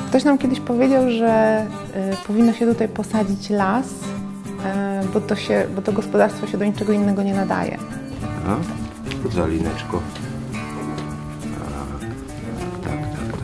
Ktoś nam kiedyś powiedział, że powinno się tutaj posadzić las, bo to gospodarstwo się do niczego innego nie nadaje. Za lineczko. Tak.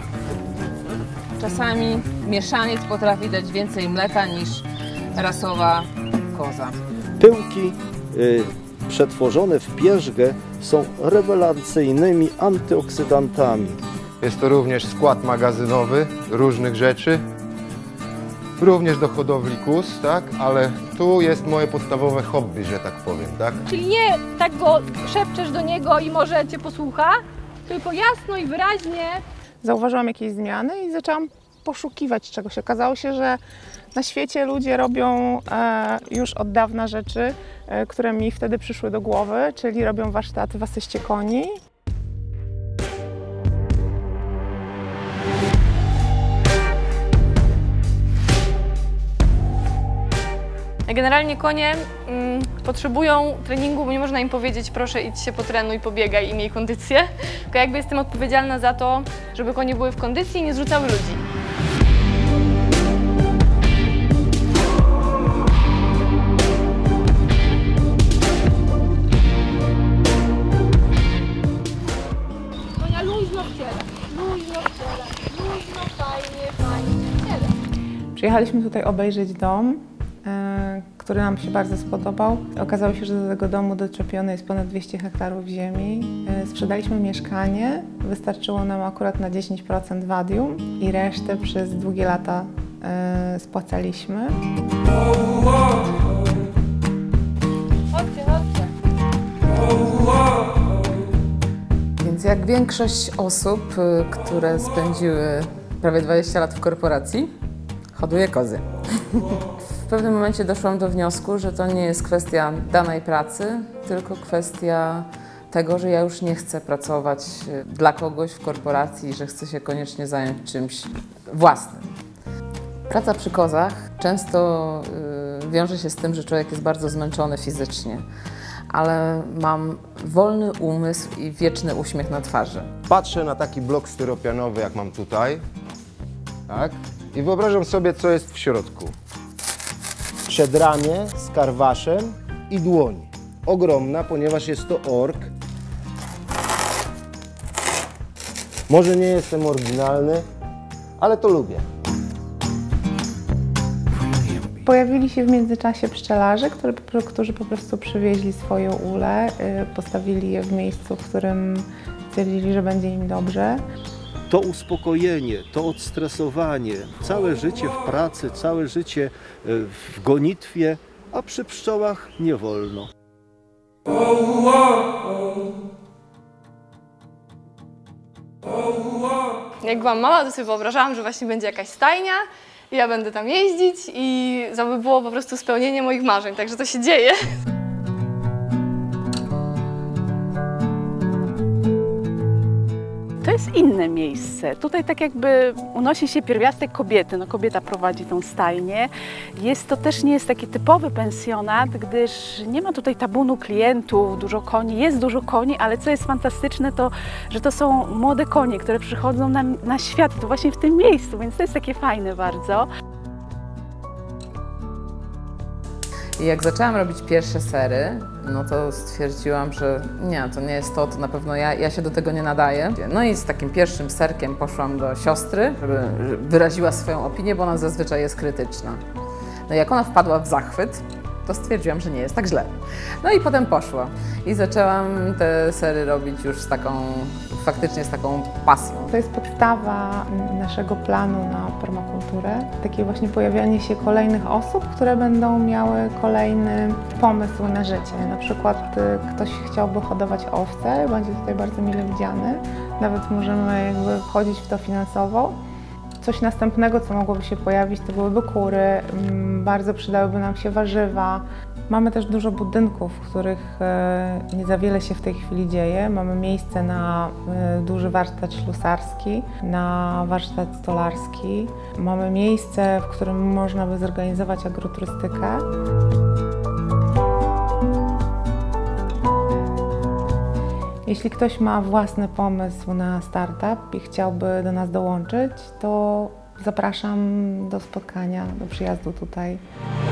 Czasami mieszaniec potrafi dać więcej mleka niż rasowa koza. Pyłki przetworzone w pierzgę są rewelacyjnymi antyoksydantami. Jest to również skład magazynowy różnych rzeczy. Również do hodowli kóz, tak? Ale tu jest moje podstawowe hobby, że tak powiem, tak? Czyli nie tak go szepczesz do niego i może cię posłucha, tylko jasno i wyraźnie. Zauważyłam jakieś zmiany i zaczęłam poszukiwać czegoś. Okazało się, że na świecie ludzie robią już od dawna rzeczy, które mi wtedy przyszły do głowy, czyli robią warsztaty w asyście koni. Generalnie konie potrzebują treningu, bo nie można im powiedzieć: proszę idź się potrenuj, pobiegaj i miej kondycję. Tylko jakby jestem odpowiedzialna za to, żeby konie były w kondycji i nie zrzucały ludzi. Konia luźno wciela, luźno, fajnie wciela. Przyjechaliśmy tutaj obejrzeć dom, który nam się bardzo spodobał. Okazało się, że do tego domu doczepione jest ponad 200 hektarów ziemi. Sprzedaliśmy mieszkanie, wystarczyło nam akurat na 10% wadium i resztę przez długie lata spłacaliśmy. Chodźcie. Więc jak większość osób, które spędziły prawie 20 lat w korporacji, hoduję kozy. W pewnym momencie doszłam do wniosku, że to nie jest kwestia danej pracy, tylko kwestia tego, że ja już nie chcę pracować dla kogoś w korporacji, że chcę się koniecznie zająć czymś własnym. Praca przy kozach często wiąże się z tym, że człowiek jest bardzo zmęczony fizycznie, ale mam wolny umysł i wieczny uśmiech na twarzy. Patrzę na taki blok styropianowy, jak mam tutaj, tak? I wyobrażam sobie, co jest w środku. Przedramię z karwaszem i dłoń. Ogromna, ponieważ jest to ork. Może nie jestem oryginalny, ale to lubię. Pojawili się w międzyczasie pszczelarze, którzy po prostu przywieźli swoją ulę, postawili je w miejscu, w którym stwierdzili, że będzie im dobrze. To uspokojenie, to odstresowanie, całe życie w pracy, całe życie w gonitwie, a przy pszczołach nie wolno. Jak byłam mała, to sobie wyobrażałam, że właśnie będzie jakaś stajnia i ja będę tam jeździć i to by było po prostu spełnienie moich marzeń, także to się dzieje. To jest inne miejsce. Tutaj tak jakby unosi się pierwiastek kobiety. No, kobieta prowadzi tą stajnię. To też nie jest taki typowy pensjonat, gdyż nie ma tutaj tabunu klientów, dużo koni. Jest dużo koni, ale co jest fantastyczne, to że to są młode konie, które przychodzą na świat, to właśnie w tym miejscu, więc to jest takie fajne bardzo. I jak zaczęłam robić pierwsze sery, no to stwierdziłam, że nie, to nie jest to na pewno ja się do tego nie nadaję. No i z takim pierwszym serkiem poszłam do siostry, żeby wyraziła swoją opinię, bo ona zazwyczaj jest krytyczna. No i jak ona wpadła w zachwyt, to stwierdziłam, że nie jest tak źle. No i potem poszła i zaczęłam te sery robić już faktycznie z taką pasją. To jest podstawa naszego planu na permakulturę. Takie właśnie pojawianie się kolejnych osób, które będą miały kolejny pomysł na życie. Na przykład ktoś chciałby hodować owce, będzie tutaj bardzo mile widziany. Nawet możemy jakby wchodzić w to finansowo. Coś następnego, co mogłoby się pojawić, to byłyby kury, bardzo przydałyby nam się warzywa. Mamy też dużo budynków, w których nie za wiele się w tej chwili dzieje. Mamy miejsce na duży warsztat ślusarski, na warsztat stolarski. Mamy miejsce, w którym można by zorganizować agroturystykę. Jeśli ktoś ma własny pomysł na startup i chciałby do nas dołączyć, to Zapraszam do spotkania, do przyjazdu tutaj.